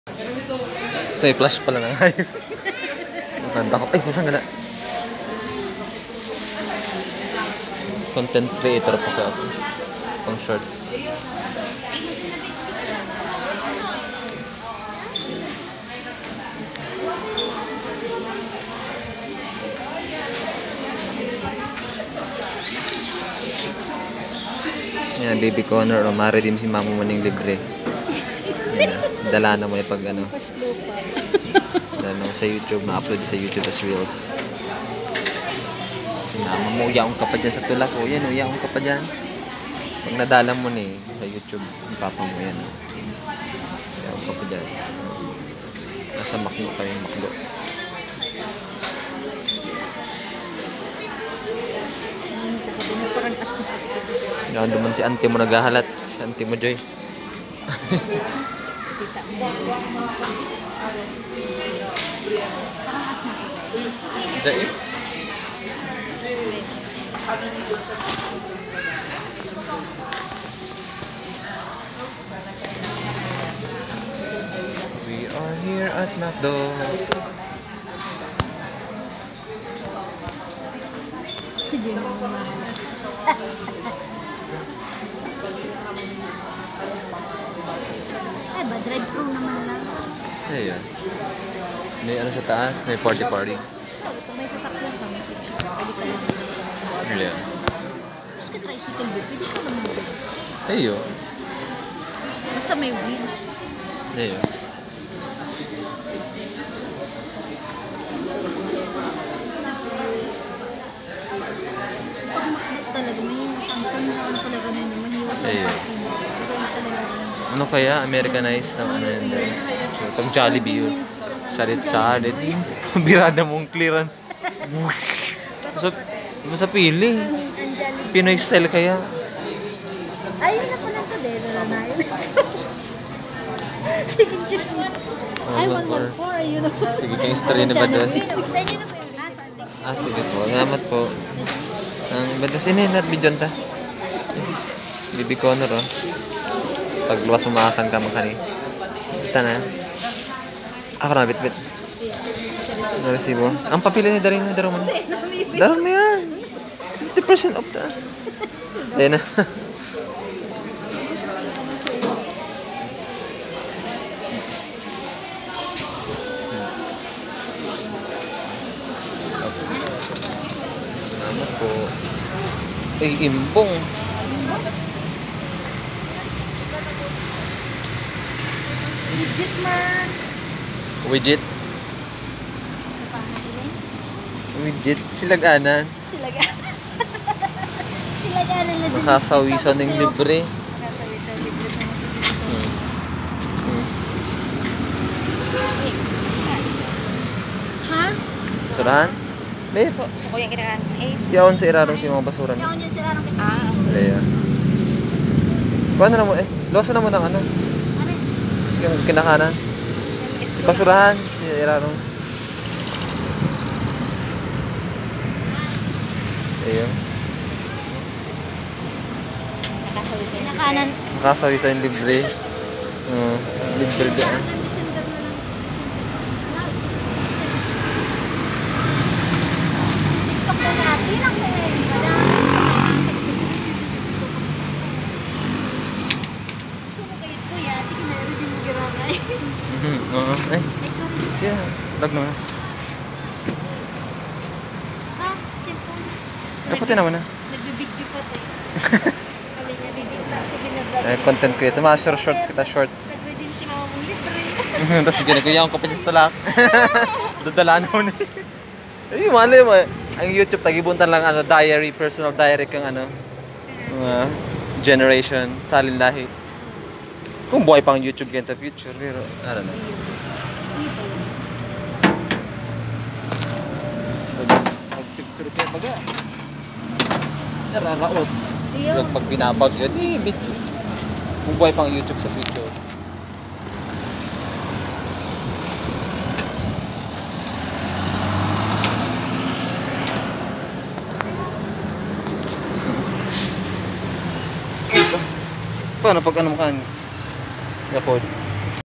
So, i-flash pala na ngayon. Maganda ko. Ay, masang gala. Content creator pa ka ako. Pang shorts. Yan, baby Connor. O, ma-redeem si mama mo ng libre. Yan, dala na mo yung pag ano. Ano, sa YouTube, na-upload sa YouTube as Reels. Sinama mo, yaong ka pa dyan sa tulak ko. Yan o, yaong ka pa dyan. Pag nadala mo na sa YouTube, yung papa mo yan. Yaong ka pa dyan. Nasa maklo pa yung maklo. Yan, duman si auntie mo naghahalat. Si auntie mo, Joy. Dahil? We are here at McDo. Si Jim ang mahal. Ay ba, drive-thru naman lang. Sa'yo yan. May ano sa taas, may party. Kung may sasakyan ka, may picture. Pwede ka lang. Ano yan? Mas ka tricycle din, pwede ka naman din. Sa'yo. Basta may wheels. Sa'yo. Talaga, may sangkang na talaga na yun. Mahiwas sa Sa'yo. parking. Pero talaga. Ano kaya? Americanized ng ano yun dahil? Pag Jollibee yun. Salit-salit. Birada mong clearance. Sa pili. Pinoy style kaya. Ayun na pala ito, Deno na na yun. Sige, just ko. Ay, 114, ayun na. Sige, kayong story na Bados. Sa inyo na po yun. Sige po. Salamat po. Ang Bados, ininat bidyon ta. Baby Connor, oh. Pag luwas umakan ka makani. Ita na. Ako na, bit. Naresibo. Ang papila ni Darin mo, Daron mo na. Daron mo yan. 50% off na. Ayun na. Salamat po. Ay, imbong. Legit man. Widget. Widget. Silaganan. Silaganan na din. Nakasawisan ng libre. Nakasawisan libre sa mga Ha? Surahan? May So ko yung kinakaan Ace. yaon sa irarong si mga basura na. Yaon yun sila ng kasi. Leia. Kuha na mo eh. Losa na mo ng ano. Ano? Yung kinakanan. Si basurahan. Si irarong. Ayun. Nakasawisan. Kinakanan. Nakasawisan libre. Libre dyan. Oo. Eh. Siya. Lag naman. Kaputin naman na. Nagbibigyo pa tayo. Kali niya bibigla. Sabi na vlog. Content creator. Mga shorts kita, shorts. Nagredeem si mama mong libre. Tapos bigyan ko yung kapatid sa tulak. Dadalaan mo ni. Ay, mali mo. Ang YouTube, tagibuntan lang ano, diary, personal diary kang ano. Generation, salin lahi. Kung buhay pang YouTube yan sa future, pero, I don't know. Mag-picture kayo baga. Nararaot. Pag binabag yun, video. Kung buhay pang YouTube sa future. Paano pag ano mo ka? Afford?